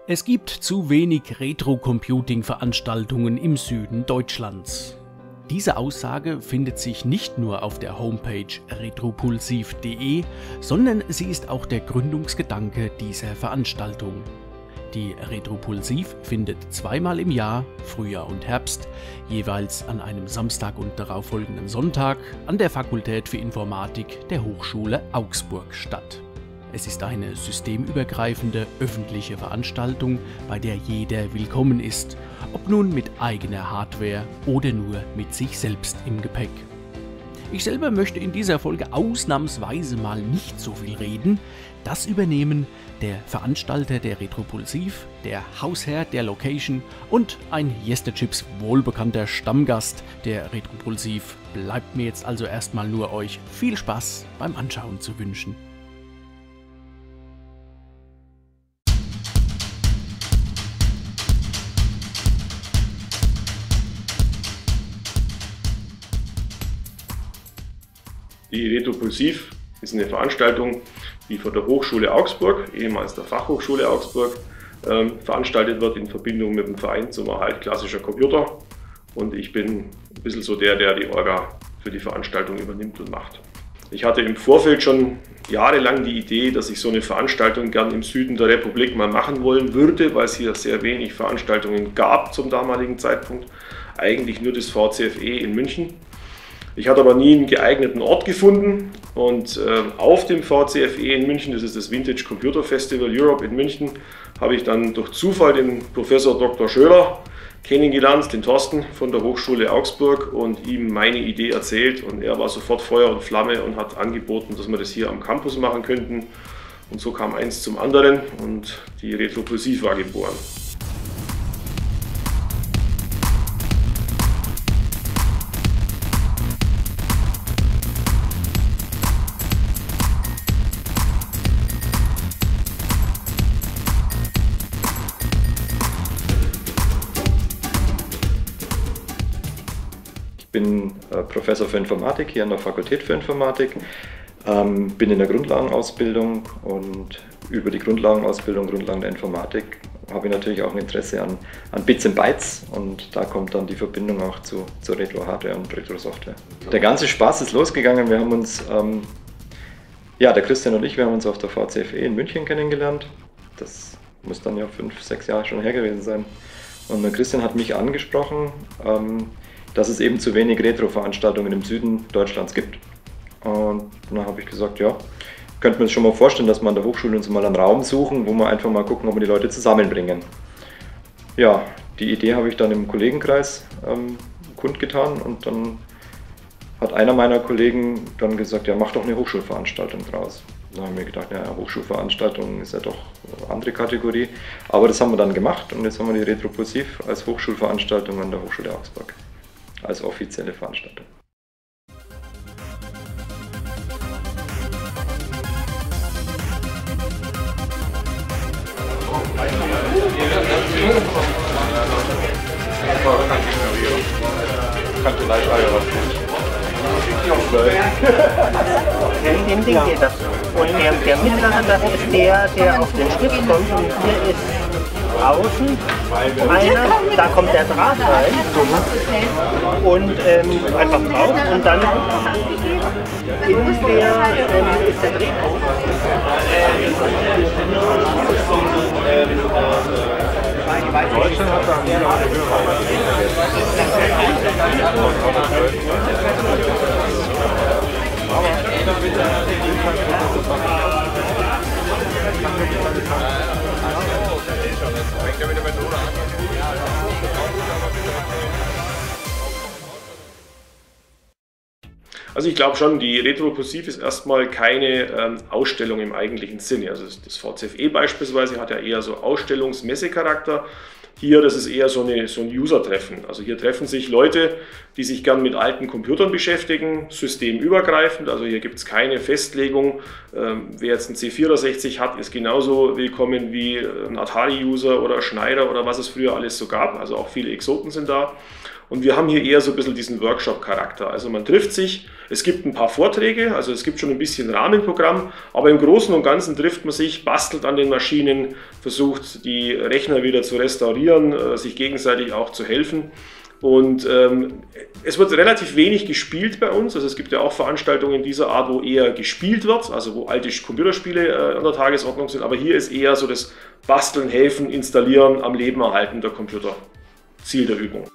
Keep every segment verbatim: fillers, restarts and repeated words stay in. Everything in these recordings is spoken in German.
Es gibt zu wenig Retro-Computing-Veranstaltungen im Süden Deutschlands. Diese Aussage findet sich nicht nur auf der Homepage retropulsiv punkt de, sondern sie ist auch der Gründungsgedanke dieser Veranstaltung. Die Retropulsiv findet zweimal im Jahr, Frühjahr und Herbst, jeweils an einem Samstag und darauffolgenden Sonntag an der Fakultät für Informatik der Hochschule Augsburg statt. Es ist eine systemübergreifende öffentliche Veranstaltung, bei der jeder willkommen ist, ob nun mit eigener Hardware oder nur mit sich selbst im Gepäck. Ich selber möchte in dieser Folge ausnahmsweise mal nicht so viel reden. Das übernehmen der Veranstalter der Retropulsiv, der Hausherr der Location und ein Yesterchips wohlbekannter Stammgast der Retropulsiv. Bleibt mir jetzt also erstmal nur euch viel Spaß beim Anschauen zu wünschen. Die Retropulsiv ist eine Veranstaltung, die von der Hochschule Augsburg, ehemals der Fachhochschule Augsburg, ähm, veranstaltet wird in Verbindung mit dem Verein zum Erhalt klassischer Computer. Und ich bin ein bisschen so der, der die Orga für die Veranstaltung übernimmt und macht. Ich hatte im Vorfeld schon jahrelang die Idee, dass ich so eine Veranstaltung gern im Süden der Republik mal machen wollen würde, weil es hier sehr wenig Veranstaltungen gab zum damaligen Zeitpunkt. Eigentlich nur das V C F E in München. Ich hatte aber nie einen geeigneten Ort gefunden und äh, auf dem V C F E in München, das ist das Vintage Computer Festival Europe in München, habe ich dann durch Zufall den Professor Doktor Schöler kennengelernt, den Thorsten von der Hochschule Augsburg, und ihm meine Idee erzählt, und er war sofort Feuer und Flamme und hat angeboten, dass wir das hier am Campus machen könnten, und so kam eins zum anderen und die Retropulsiv war geboren. Ich bin äh, Professor für Informatik hier an der Fakultät für Informatik, ähm, bin in der Grundlagenausbildung, und über die Grundlagenausbildung, Grundlagen der Informatik, habe ich natürlich auch ein Interesse an, an Bits and Bytes, und da kommt dann die Verbindung auch zu, zur Retro-Hardware und Retro-Software. Der ganze Spaß ist losgegangen, wir haben uns, ähm, ja, der Christian und ich, wir haben uns auf der V C F E in München kennengelernt. Das muss dann ja fünf, sechs Jahre schon her gewesen sein. Und der Christian hat mich angesprochen, ähm, dass es eben zu wenig Retro-Veranstaltungen im Süden Deutschlands gibt. Und dann habe ich gesagt, ja, könnten wir uns schon mal vorstellen, dass wir an der Hochschule uns mal einen Raum suchen, wo wir einfach mal gucken, ob wir die Leute zusammenbringen. Ja, die Idee habe ich dann im Kollegenkreis ähm, kundgetan, und dann hat einer meiner Kollegen dann gesagt, ja, mach doch eine Hochschulveranstaltung draus. Dann haben wir gedacht, ja, Hochschulveranstaltung ist ja doch eine andere Kategorie. Aber das haben wir dann gemacht, und jetzt haben wir die Retropulsiv als Hochschulveranstaltung an der Hochschule Augsburg, als offizielle Veranstaltung. In dem Ding geht das. Und der, der mittlere, das ist der, der auf den Stift kommt, und hier ist außen einer, da kommt der Draht rein und ähm, einfach drauf, und dann in der ähm, ist der Drehpunkt. Deutschland hat da nie eine Also ich glaube schon, die Retropulsiv ist erstmal keine ähm, Ausstellung im eigentlichen Sinne. Also das V C F E beispielsweise hat ja eher so Ausstellungs-Messecharakter. Hier, das ist eher so, eine, so ein User-Treffen. Also hier treffen sich Leute, die sich gern mit alten Computern beschäftigen, systemübergreifend. Also hier gibt es keine Festlegung. Ähm, wer jetzt einen C vierundsechzig hat, ist genauso willkommen wie ein Atari-User oder Schneider oder was es früher alles so gab. Also auch viele Exoten sind da. Und wir haben hier eher so ein bisschen diesen Workshop-Charakter. Also man trifft sich, es gibt ein paar Vorträge, also es gibt schon ein bisschen Rahmenprogramm, aber im Großen und Ganzen trifft man sich, bastelt an den Maschinen, versucht die Rechner wieder zu restaurieren, sich gegenseitig auch zu helfen. Und ähm, es wird relativ wenig gespielt bei uns, also es gibt ja auch Veranstaltungen dieser Art, wo eher gespielt wird, also wo alte Computerspiele äh, an der Tagesordnung sind, aber hier ist eher so das Basteln, Helfen, Installieren, am Leben erhalten der Computer Ziel der Übung.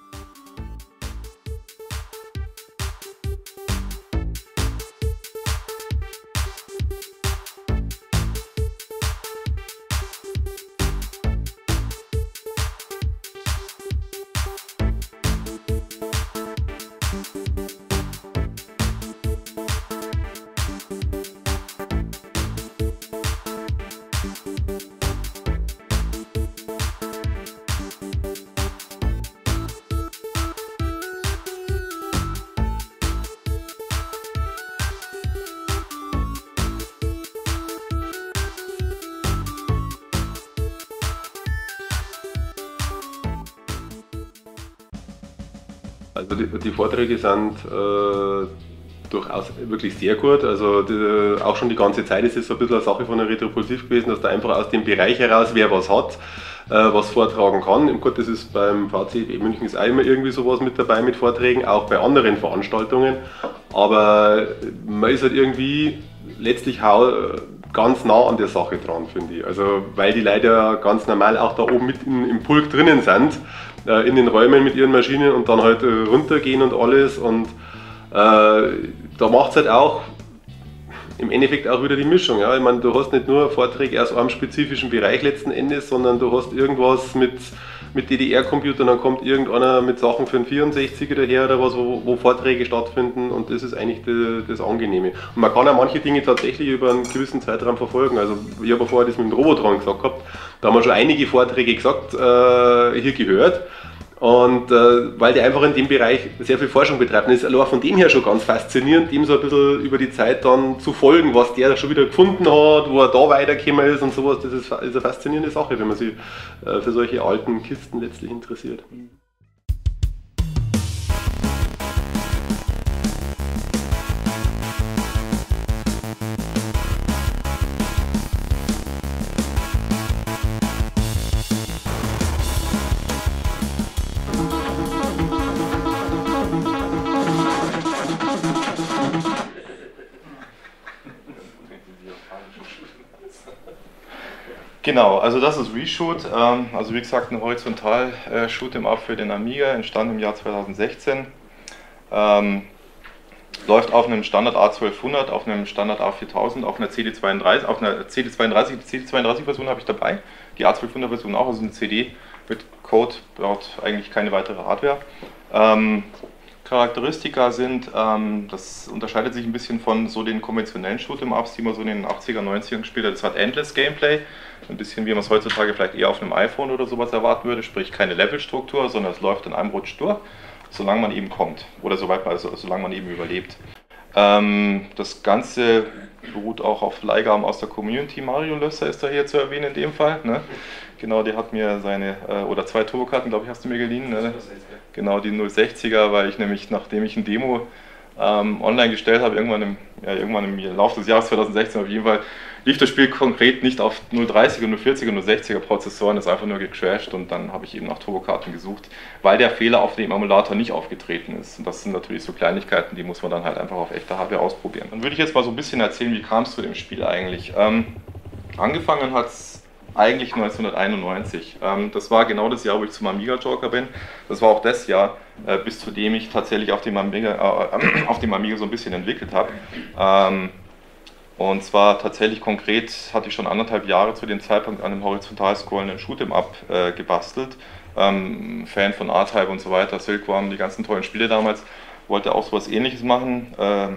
Also die, die Vorträge sind äh, durchaus wirklich sehr gut. Also die, auch schon die ganze Zeit ist es so ein bisschen eine Sache von der Retropulsiv gewesen, dass da einfach aus dem Bereich heraus, wer was hat, äh, was vortragen kann. Gut, das ist beim V C F München ist auch immer irgendwie sowas mit dabei mit Vorträgen, auch bei anderen Veranstaltungen. Aber man ist halt irgendwie letztlich ganz nah an der Sache dran, finde ich. Also weil die Leute ja ganz normal auch da oben mit in, im Pulk drinnen sind, äh, in den Räumen mit ihren Maschinen und dann halt äh, runtergehen und alles. Und äh, da macht es halt auch im Endeffekt auch wieder die Mischung. Ja? Ich meine, du hast nicht nur Vorträge aus einem spezifischen Bereich letzten Endes, sondern du hast irgendwas mit, mit D D R-Computern, dann kommt irgendeiner mit Sachen für einen vierundsechziger daher oder was, wo, wo Vorträge stattfinden, und das ist eigentlich das, das Angenehme. Und man kann auch manche Dinge tatsächlich über einen gewissen Zeitraum verfolgen. Also ich habe ja vorher das mit dem Robotron gesagt gehabt, da haben wir schon einige Vorträge gesagt, äh, hier gehört. Und äh, weil der einfach in dem Bereich sehr viel Forschung betreibt, und ist allein von dem her schon ganz faszinierend, ihm so ein bisschen über die Zeit dann zu folgen, was der schon wieder gefunden hat, wo er da weitergekommen ist und sowas. Das ist, ist eine faszinierende Sache, wenn man sich äh, für solche alten Kisten letztlich interessiert. Genau, also das ist Reshoot, also wie gesagt ein horizontal Shoot'em-up für den Amiga, entstanden im Jahr zweitausendsechzehn. Ähm, läuft auf einem Standard A zwölfhundert, auf einem Standard A viertausend, auf einer C D zweiunddreißig, auf einer C D zweiunddreißig, die C D zweiunddreißig Version habe ich dabei, die A zwölfhundert Version auch, also eine C D mit Code, braucht eigentlich keine weitere Hardware. Ähm, Charakteristika sind, ähm, das unterscheidet sich ein bisschen von so den konventionellen Shoot'em-ups, die man so in den achtziger, neunzigern gespielt hat. Das hat Endless Gameplay, ein bisschen wie man es heutzutage vielleicht eher auf einem iPhone oder sowas erwarten würde, sprich keine Levelstruktur, sondern es läuft in einem Rutsch durch, solange man eben kommt oder soweit man, also, solange man eben überlebt. Ähm, das Ganze beruht auch auf Leihgaben aus der Community. Mario Lösser ist da hier zu erwähnen in dem Fall. Ne? Genau, der hat mir seine, äh, oder zwei Turbokarten, glaube ich, hast du mir geliehen. Ne? Genau, die null sechziger, weil ich nämlich, nachdem ich ein Demo ähm, online gestellt habe, irgendwann im, ja, irgendwann im Laufe des Jahres zweitausendsechzehn auf jeden Fall, lief das Spiel konkret nicht auf null dreißiger, null vierziger, null sechziger Prozessoren, ist einfach nur gecrashed, und dann habe ich eben nach Turbokarten gesucht, weil der Fehler auf dem Emulator nicht aufgetreten ist. Und das sind natürlich so Kleinigkeiten, die muss man dann halt einfach auf echter Hardware ausprobieren. Dann würde ich jetzt mal so ein bisschen erzählen, wie kam es zu dem Spiel eigentlich. Ähm, angefangen hat es eigentlich neunzehnhunderteinundneunzig. Ähm, das war genau das Jahr, wo ich zum Amiga Joker bin. Das war auch das Jahr, äh, bis zu dem ich tatsächlich auf dem Amiga, äh, auf dem Amiga so ein bisschen entwickelt habe. Ähm, und zwar tatsächlich konkret hatte ich schon anderthalb Jahre zu dem Zeitpunkt an einem horizontal scrollenden Shoot'em-up äh, gebastelt. Ähm, Fan von R-Type und so weiter, Silkworm, die ganzen tollen Spiele damals. Wollte auch sowas Ähnliches machen. Äh,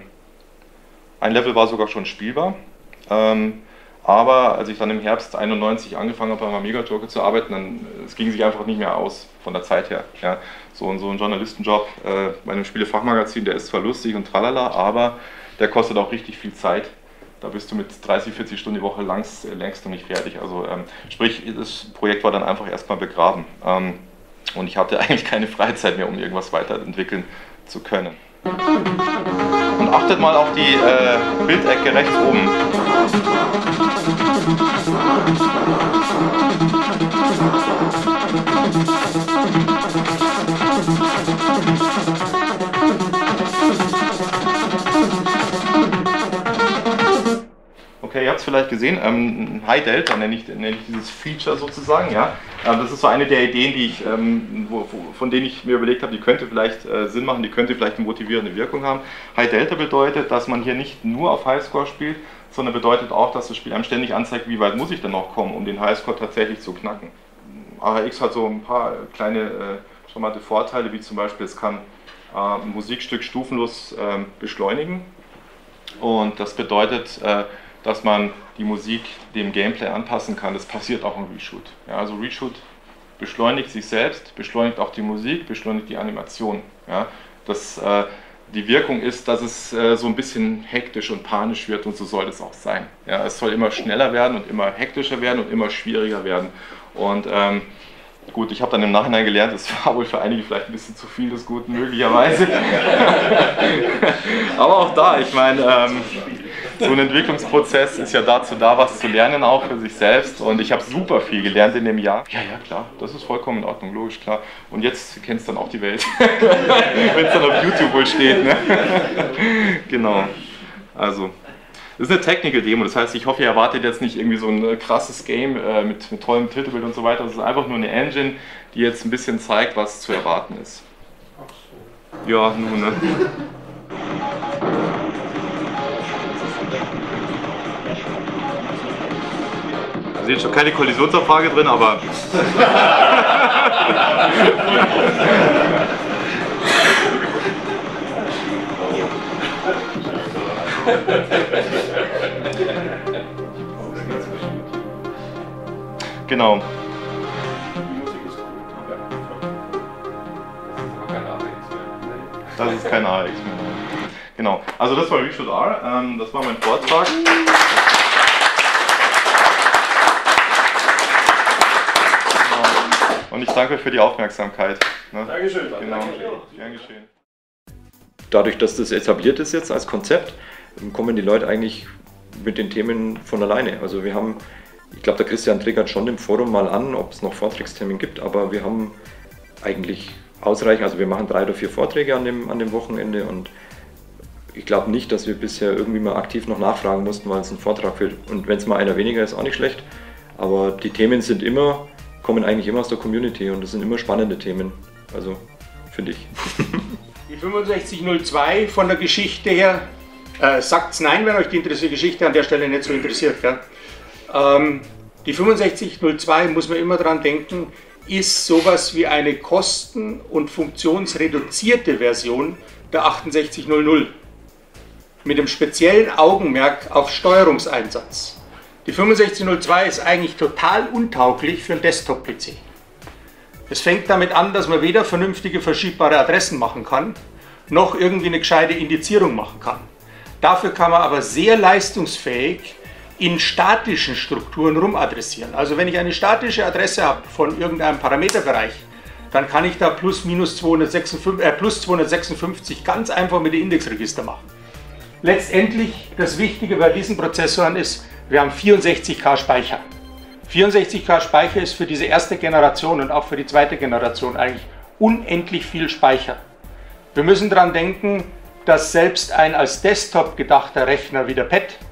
ein Level war sogar schon spielbar. Ähm, Aber als ich dann im Herbst einundneunzig angefangen habe, beim Amiga Joker zu arbeiten, dann es ging sich einfach nicht mehr aus von der Zeit her. Ja, so, so ein Journalistenjob äh, bei einem Spielefachmagazin, der ist zwar lustig und tralala, aber der kostet auch richtig viel Zeit. Da bist du mit dreißig, vierzig Stunden die Woche langs, längst noch nicht fertig. Also ähm, sprich, das Projekt war dann einfach erstmal begraben. Ähm, Und ich hatte eigentlich keine Freizeit mehr, um irgendwas weiterentwickeln zu können. Und achtet mal auf die äh, Bildecke rechts oben. Okay, ihr habt es vielleicht gesehen, ähm, High Delta nenne ich, nenne ich dieses Feature sozusagen. Ja? Ähm, das ist so eine der Ideen, die ich, ähm, wo, wo, von denen ich mir überlegt habe, die könnte vielleicht äh, Sinn machen, die könnte vielleicht eine motivierende Wirkung haben. High Delta bedeutet, dass man hier nicht nur auf Highscore spielt, sondern bedeutet auch, dass das Spiel einem ständig anzeigt, wie weit muss ich denn noch kommen, um den Highscore tatsächlich zu knacken. A H X hat so ein paar kleine äh, charmante Vorteile, wie zum Beispiel, es kann äh, ein Musikstück stufenlos äh, beschleunigen. Und das bedeutet, äh, dass man die Musik dem Gameplay anpassen kann. Das passiert auch im Reshoot. Ja, also Reshoot beschleunigt sich selbst, beschleunigt auch die Musik, beschleunigt die Animation. Ja, das, äh, die Wirkung ist, dass es äh, so ein bisschen hektisch und panisch wird, und so soll es auch sein. Ja, es soll immer schneller werden und immer hektischer werden und immer schwieriger werden. Und ähm, gut, ich habe dann im Nachhinein gelernt, es war wohl für einige vielleicht ein bisschen zu viel des Guten, möglicherweise. Aber auch da, ich meine, ähm, so ein Entwicklungsprozess ist ja dazu da, was zu lernen, auch für sich selbst. Und ich habe super viel gelernt in dem Jahr. Ja, ja, klar, das ist vollkommen in Ordnung, logisch, klar. Und jetzt kennst du dann auch die Welt, wenn es dann auf YouTube wohl steht. Ne? Genau, also. Das ist eine Technical-Demo, das heißt, ich hoffe, ihr erwartet jetzt nicht irgendwie so ein krasses Game äh, mit, mit tollem Titelbild und so weiter. Das ist einfach nur eine Engine, die jetzt ein bisschen zeigt, was zu erwarten ist. Ja, nun, ne? Da seht schon keine Kollisionsabfrage drin, aber... Genau. Das ist kein A X mehr. Genau. Also das war Reshoot R, ähm, das war mein Vortrag. Und ich danke für die Aufmerksamkeit. Ne? Dankeschön. Genau. Gern geschehen. Dadurch, dass das etabliert ist jetzt als Konzept, kommen die Leute eigentlich mit den Themen von alleine. Also wir haben, ich glaube, der Christian triggert schon im Forum mal an, ob es noch Vortragsthemen gibt, aber wir haben eigentlich ausreichend, also wir machen drei oder vier Vorträge an dem, an dem Wochenende, und ich glaube nicht, dass wir bisher irgendwie mal aktiv noch nachfragen mussten, weil es ein Vortrag wird. Und wenn es mal einer weniger ist, auch nicht schlecht. Aber die Themen sind immer, kommen eigentlich immer aus der Community, und es sind immer spannende Themen. Also, finde ich. Die fünfundsechzig null zwei von der Geschichte her, äh, sagt's nein, wenn euch die Geschichte an der Stelle nicht so interessiert. Gell? Ähm, die fünfundsechzig null zwei, muss man immer dran denken, ist sowas wie eine kosten- und funktionsreduzierte Version der achtundsechzig null null. Mit einem speziellen Augenmerk auf Steuerungseinsatz. Die fünfundsechzig null zwei ist eigentlich total untauglich für einen Desktop-P C. Es fängt damit an, dass man weder vernünftige verschiebbare Adressen machen kann, noch irgendwie eine gescheite Indizierung machen kann. Dafür kann man aber sehr leistungsfähig in statischen Strukturen rumadressieren. Also wenn ich eine statische Adresse habe von irgendeinem Parameterbereich, dann kann ich da plus minus zweihundertsechsundfünfzig, äh, plus zweihundertsechsundfünfzig ganz einfach mit dem Indexregister machen. Letztendlich, das Wichtige bei diesen Prozessoren ist, wir haben vierundsechzig K Speicher. vierundsechzig K Speicher ist für diese erste Generation und auch für die zweite Generation eigentlich unendlich viel Speicher. Wir müssen daran denken, dass selbst ein als Desktop gedachter Rechner wie der P E T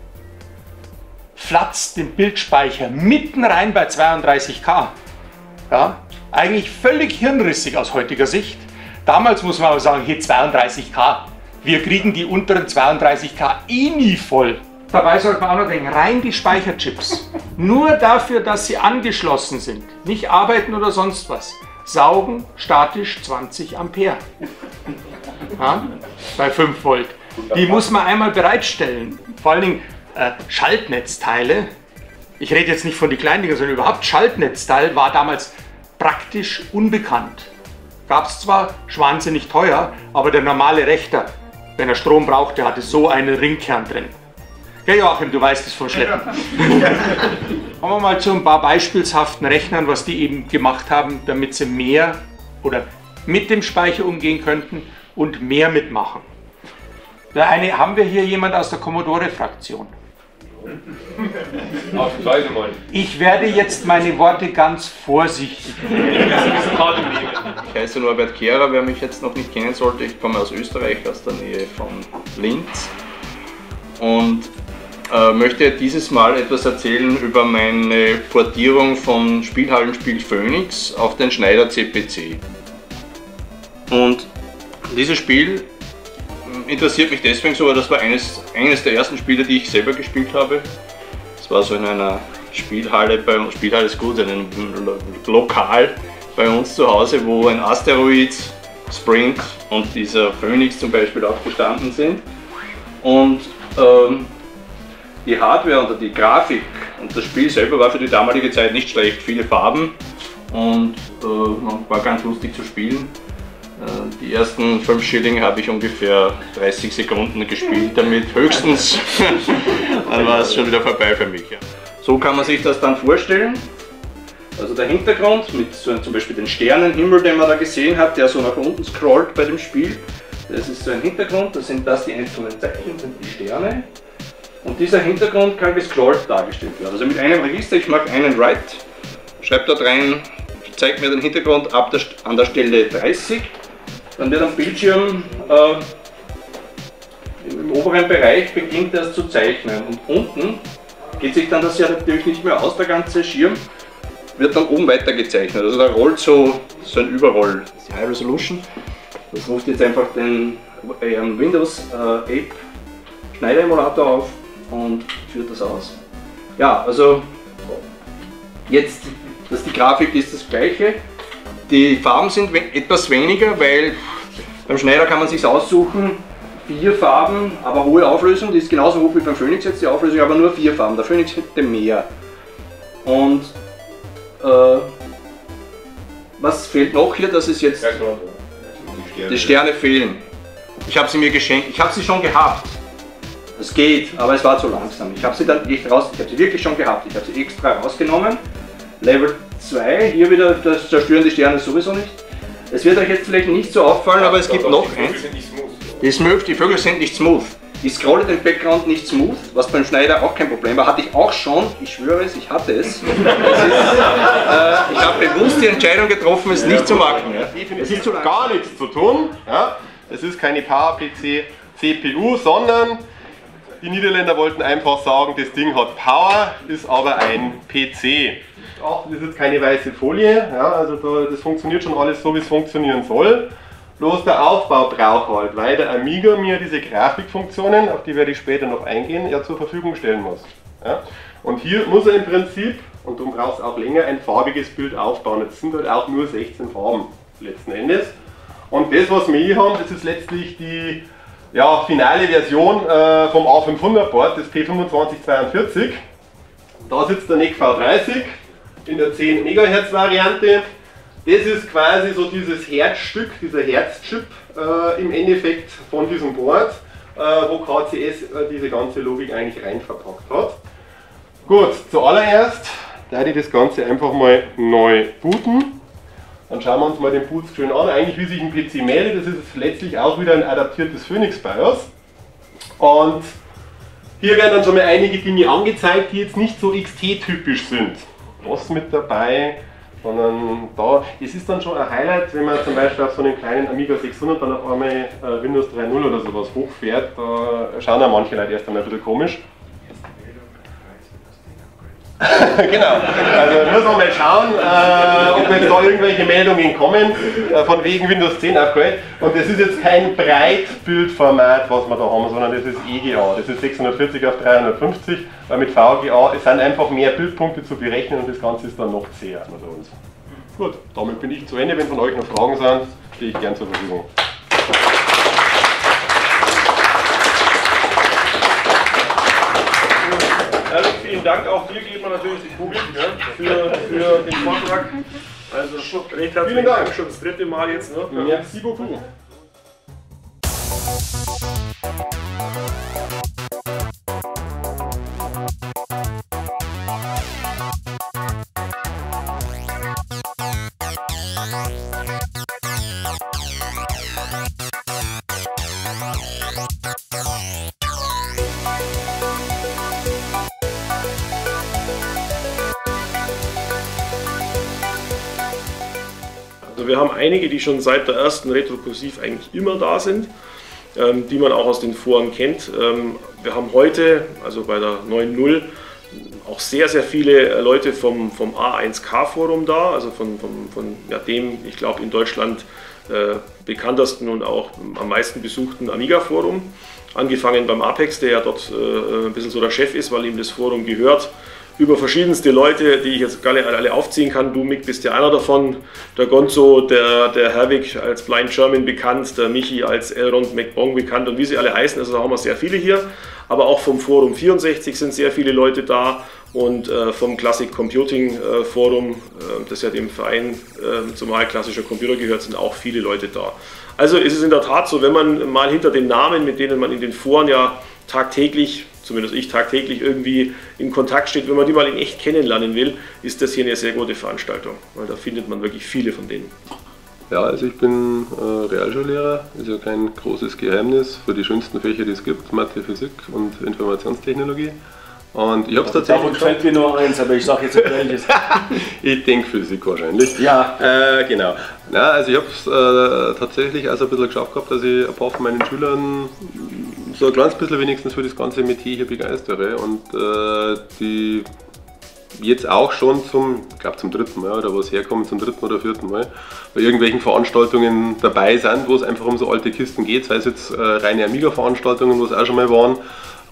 flatzt den Bildspeicher mitten rein bei zweiunddreißig K. Ja, eigentlich völlig hirnrissig aus heutiger Sicht. Damals muss man aber sagen, hier zweiunddreißig K. Wir kriegen die unteren zweiunddreißig K eh nie voll. Dabei sollte man auch noch denken, rein die Speicherchips, nur dafür, dass sie angeschlossen sind, nicht arbeiten oder sonst was, saugen statisch zwanzig Ampere. Ja, bei fünf Volt. Die muss man einmal bereitstellen. Vor allen Dingen äh, Schaltnetzteile. Ich rede jetzt nicht von den kleinen Dingen, sondern überhaupt Schaltnetzteil war damals praktisch unbekannt. Gab es zwar, wahnsinnig teuer, aber der normale Rechner, wenn er Strom brauchte, hatte so einen Ringkern drin. Ja, Joachim, du weißt es vom Schleppen. Kommen wir mal zu ein paar beispielshaften Rechnern, was die eben gemacht haben, damit sie mehr oder mit dem Speicher umgehen könnten und mehr mitmachen. Der eine, haben wir hier jemand aus der Commodore-Fraktion? Ausnahmsweise mal. Ich werde jetzt meine Worte ganz vorsichtig. Ich heiße Norbert Kehrer, wer mich jetzt noch nicht kennen sollte. Ich komme aus Österreich, aus der Nähe von Linz und äh, möchte dieses Mal etwas erzählen über meine Portierung von Spielhallenspiel Phoenix auf den Schneider C P C. Und dieses Spiel interessiert mich deswegen so, weil das war eines, eines der ersten Spiele, die ich selber gespielt habe. Es war so in einer Spielhalle, bei uns, Spielhalle ist gut, in einem Lokal bei uns zu Hause, wo ein Asteroid, Sprint und dieser Phoenix zum Beispiel auch gestanden sind. Und ähm, die Hardware und die Grafik und das Spiel selber war für die damalige Zeit nicht schlecht, viele Farben und äh, war ganz lustig zu spielen. Die ersten fünf Schilling habe ich ungefähr dreißig Sekunden gespielt damit, höchstens. Dann war es schon wieder vorbei für mich. Ja. So kann man sich das dann vorstellen. Also der Hintergrund mit so zum Beispiel den Sternenhimmel, den man da gesehen hat, der so nach unten scrollt bei dem Spiel. Das ist so ein Hintergrund, das sind das die einzelnen Zeichen, sind die Sterne. Und dieser Hintergrund kann gescrollt dargestellt werden. Also mit einem Register, ich mache einen Write, schreibe dort rein, zeigt mir den Hintergrund ab der, an der Stelle dreißig. Dann wird am Bildschirm äh, im oberen Bereich beginnt das zu zeichnen und unten geht sich dann das ja natürlich nicht mehr aus, der ganze Schirm wird dann oben weiter gezeichnet. Also da rollt so, so ein Überroll, das ist die High Resolution. Das ruft jetzt einfach den äh, Windows äh, Ape Schneider Emulator auf und führt das aus. Ja, also jetzt, dass die Grafik ist das gleiche. Die Farben sind etwas weniger, weil beim Schneider kann man sich aussuchen, vier Farben, aber hohe Auflösung, die ist genauso hoch wie beim Phoenix jetzt die Auflösung, aber nur vier Farben. Der Phoenix hätte mehr. Und äh, was fehlt noch hier? Das ist jetzt, die Sterne fehlen. Ich habe sie mir geschenkt, ich habe sie schon gehabt. Es geht, aber es war zu langsam. Ich habe sie dann echt raus, ich habe sie wirklich schon gehabt. Ich habe sie extra rausgenommen. Level zwei, hier wieder, das zerstören die Sterne sowieso nicht. Es wird euch jetzt vielleicht nicht so auffallen, aber es gibt noch eins. Die, smooth, die Vögel sind nicht smooth. Ich scrolle den Background nicht smooth, was beim Schneider auch kein Problem war. Hatte ich auch schon, ich schwöre es, ich hatte es. es ist, äh, ich habe bewusst die Entscheidung getroffen, es nicht zu machen. Ja. Es ist gar nichts zu tun. Ja. Es ist keine Power-P C C P U, sondern die Niederländer wollten einfach sagen, das Ding hat Power, ist aber ein P C. Ach, das ist jetzt keine weiße Folie, ja, also da, das funktioniert schon alles so, wie es funktionieren soll. Bloß der Aufbau braucht halt, weil der Amiga mir diese Grafikfunktionen, auf die werde ich später noch eingehen, ja zur Verfügung stellen muss. Ja. Und hier muss er im Prinzip, und darum braucht es auch länger, ein farbiges Bild aufbauen. Jetzt sind halt auch nur sechzehn Farben letzten Endes. Und das, was wir hier haben, das ist letztlich die ja, finale Version äh, vom A fünfhundert Board, das P fünfundzwanzig zweiundvierzig. Da sitzt der N E C V dreißig. In der zehn Megahertz Variante. Das ist quasi so dieses Herzstück, dieser Herzchip äh, im Endeffekt von diesem Board, äh, wo K C S äh, diese ganze Logik eigentlich rein verpackt hat. Gut, zuallererst werde ich das Ganze einfach mal neu booten. Dann schauen wir uns mal den Bootscreen an, eigentlich wie sich ein P C meldet. Das ist letztlich auch wieder ein adaptiertes Phoenix BIOS. Und hier werden dann schon mal einige Dinge angezeigt, die jetzt nicht so X T-typisch sind. Was mit dabei, sondern da, es ist dann schon ein Highlight, wenn man zum Beispiel auf so einen kleinen Amiga sechshundert dann auf einmal äh, Windows drei Punkt null oder sowas hochfährt, da schauen ja manche Leute erst einmal ein bisschen komisch. Genau, also muss man mal schauen, äh, ob jetzt da irgendwelche Meldungen kommen, äh, von wegen Windows zehn Upgrade. Und das ist jetzt kein Breitbildformat, was wir da haben, sondern das ist E G A. Das ist sechshundertvierzig auf dreihundertfünfzig, weil mit V G A, es sind einfach mehr Bildpunkte zu berechnen und das Ganze ist dann noch zäher bei uns. Gut, damit bin ich zu Ende. Wenn von euch noch Fragen sind, stehe ich gern zur Verfügung. Also vielen Dank, auch dir geben wir natürlich die Kugel ja, für, für den Vortrag. Also recht herzlichen Dank, schon das dritte Mal jetzt. Ne? Merci beaucoup. wir haben einige, die schon seit der ersten Retropulsiv eigentlich immer da sind, ähm, die man auch aus den Foren kennt. Ähm, wir haben heute, also bei der neun Punkt null, auch sehr, sehr viele Leute vom, vom A eins K Forum da, also von, von, von ja, dem, ich glaube, in Deutschland äh, bekanntesten und auch am meisten besuchten Amiga Forum. Angefangen beim Apex, der ja dort äh, ein bisschen so der Chef ist, weil ihm das Forum gehört. Über verschiedenste Leute, die ich jetzt gar nicht alle aufziehen kann. Du, Mick, bist ja einer davon. Der Gonzo, der, der Herwig als Blind German bekannt, der Michi als Elrond McBong bekannt und wie sie alle heißen. Also da haben wir sehr viele hier. Aber auch vom Forum vierundsechzig sind sehr viele Leute da und äh, vom Classic Computing äh, Forum, äh, das ja dem Verein äh, zumal klassischer Computer gehört, sind auch viele Leute da. Also ist es in der Tat so, wenn man mal hinter den Namen, mit denen man in den Foren ja tagtäglich, zumindest ich tagtäglich irgendwie in Kontakt steht, wenn man die mal in echt kennenlernen will, ist das hier eine sehr gute Veranstaltung, weil da findet man wirklich viele von denen. Ja, also ich bin äh, Realschullehrer, ist ja kein großes Geheimnis für die schönsten Fächer, die es gibt, Mathe, Physik und Informationstechnologie. Und ich habe es tatsächlich. Davon fällt mir nur eins, aber ich sage jetzt nicht welches. Ich denke Physik wahrscheinlich. Ja. Äh, genau. Na, also ich habe es äh, tatsächlich also ein bisschen geschafft gehabt, dass ich ein paar von meinen Schülern so ein kleines bisschen wenigstens für das ganze Metier hier begeistere und äh, die jetzt auch schon zum, ich glaube zum dritten Mal oder was herkommen, zum dritten oder vierten Mal bei irgendwelchen Veranstaltungen dabei sind, wo es einfach um so alte Kisten geht, sei es jetzt äh, reine Amiga-Veranstaltungen, wo es auch schon mal waren.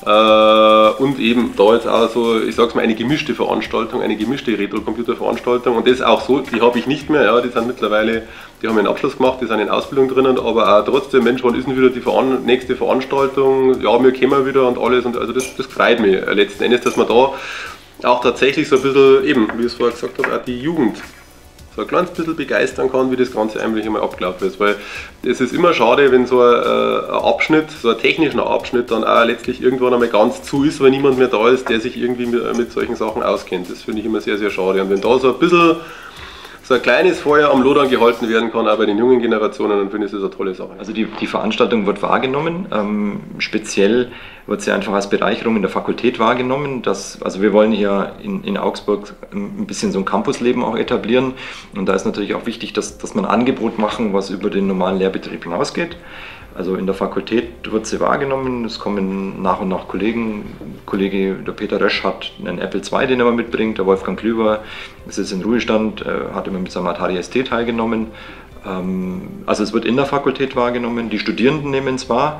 Äh, und eben da jetzt auch so, ich sag's mal, eine gemischte Veranstaltung, eine gemischte Retro-Computer-Veranstaltung und das auch so, die habe ich nicht mehr, ja, die sind mittlerweile, die haben einen Abschluss gemacht, die sind in Ausbildung drinnen, aber auch trotzdem, Mensch, wann ist denn wieder die Veran nächste Veranstaltung, ja, wir kommen wieder und alles und also das, das freut mich letzten Endes, dass man da auch tatsächlich so ein bisschen, eben, wie ich es vorher gesagt habe, auch die Jugend so ein kleines bisschen begeistern kann, wie das Ganze eigentlich einmal abgelaufen ist. Weil es ist immer schade, wenn so ein, ein Abschnitt, so ein technischer Abschnitt dann auch letztlich irgendwann einmal ganz zu ist, weil niemand mehr da ist, der sich irgendwie mit, mit solchen Sachen auskennt. Das finde ich immer sehr, sehr schade. Und wenn da so ein bisschen so ein kleines Feuer am Lodern gehalten werden kann, auch bei den jungen Generationen, dann finde ich das eine tolle Sache. Also die, die Veranstaltung wird wahrgenommen, ähm, speziell wird sie einfach als Bereicherung in der Fakultät wahrgenommen. Dass, also wir wollen hier in, in Augsburg ein bisschen so ein Campusleben auch etablieren und da ist natürlich auch wichtig, dass, dass man ein Angebot machen, was über den normalen Lehrbetrieb hinausgeht. Also in der Fakultät wird sie wahrgenommen, es kommen nach und nach Kollegen. Kollege der Peter Rösch hat einen Apple zwei, den er mitbringt, der Wolfgang Klüber ist jetzt in Ruhestand, hat immer mit seinem Atari S T teilgenommen. Also es wird in der Fakultät wahrgenommen, die Studierenden nehmen es wahr,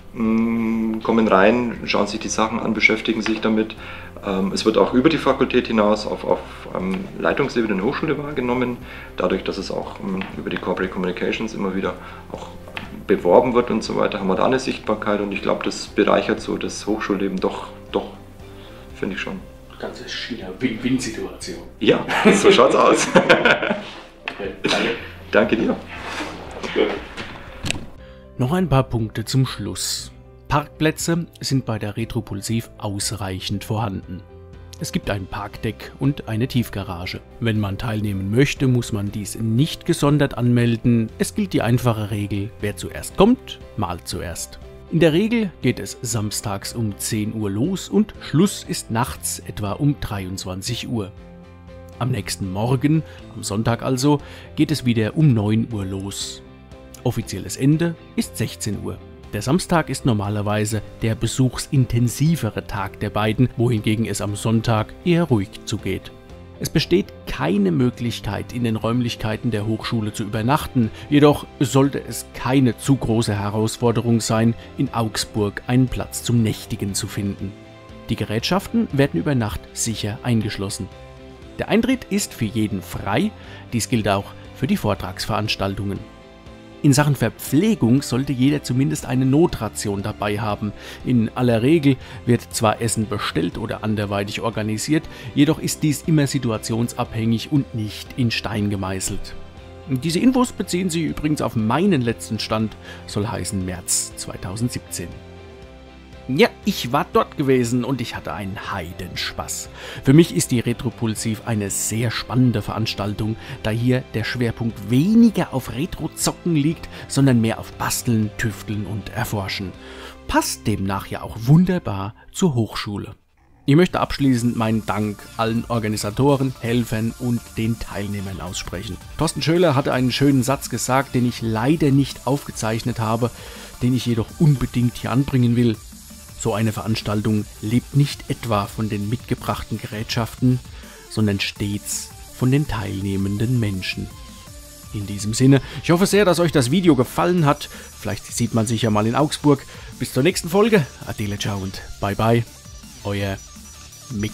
kommen rein, schauen sich die Sachen an, beschäftigen sich damit. Es wird auch über die Fakultät hinaus auf, auf Leitungsebene in der Hochschule wahrgenommen, dadurch, dass es auch über die Corporate Communications immer wieder auch beworben wird und so weiter, haben wir da eine Sichtbarkeit und ich glaube, das bereichert so das Hochschulleben doch, doch, finde ich schon. Ganze China-Win-Win-Situation. Ja, so schaut's aus. Okay, danke. Danke dir. Noch ein paar Punkte zum Schluss. Parkplätze sind bei der Retropulsiv ausreichend vorhanden. Es gibt ein Parkdeck und eine Tiefgarage. Wenn man teilnehmen möchte, muss man dies nicht gesondert anmelden. Es gilt die einfache Regel, wer zuerst kommt, malt zuerst. In der Regel geht es samstags um zehn Uhr los und Schluss ist nachts etwa um dreiundzwanzig Uhr. Am nächsten Morgen, am Sonntag also, geht es wieder um neun Uhr los. Offizielles Ende ist sechzehn Uhr. Der Samstag ist normalerweise der besuchsintensivere Tag der beiden, wohingegen es am Sonntag eher ruhig zugeht. Es besteht keine Möglichkeit, in den Räumlichkeiten der Hochschule zu übernachten, jedoch sollte es keine zu große Herausforderung sein, in Augsburg einen Platz zum Nächtigen zu finden. Die Gerätschaften werden über Nacht sicher eingeschlossen. Der Eintritt ist für jeden frei, dies gilt auch für die Vortragsveranstaltungen. In Sachen Verpflegung sollte jeder zumindest eine Notration dabei haben. In aller Regel wird zwar Essen bestellt oder anderweitig organisiert, jedoch ist dies immer situationsabhängig und nicht in Stein gemeißelt. Diese Infos beziehen sich übrigens auf meinen letzten Stand, soll heißen März zweitausendsiebzehn. Ja, ich war dort gewesen und ich hatte einen Heidenspaß. Für mich ist die Retropulsiv eine sehr spannende Veranstaltung, da hier der Schwerpunkt weniger auf Retro-Zocken liegt, sondern mehr auf Basteln, Tüfteln und Erforschen. Passt demnach ja auch wunderbar zur Hochschule. Ich möchte abschließend meinen Dank allen Organisatoren, Helfern und den Teilnehmern aussprechen. Thorsten Schöler hatte einen schönen Satz gesagt, den ich leider nicht aufgezeichnet habe, den ich jedoch unbedingt hier anbringen will. So eine Veranstaltung lebt nicht etwa von den mitgebrachten Gerätschaften, sondern stets von den teilnehmenden Menschen. In diesem Sinne, ich hoffe sehr, dass euch das Video gefallen hat. Vielleicht sieht man sich ja mal in Augsburg. Bis zur nächsten Folge. Adele, ciao und bye bye. Euer Mick.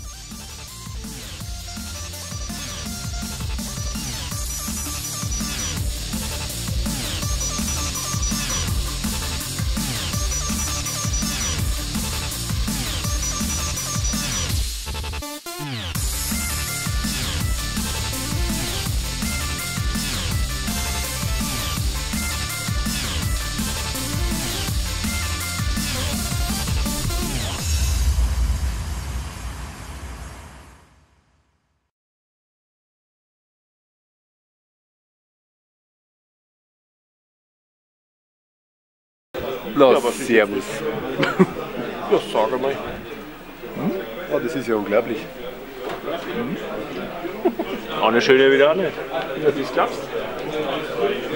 Na, Ja, aber servus. Ja, sag einmal. Hm? Oh, das ist ja unglaublich. Hm? Eine schöne wieder auch nicht. Ja, das glaubst du.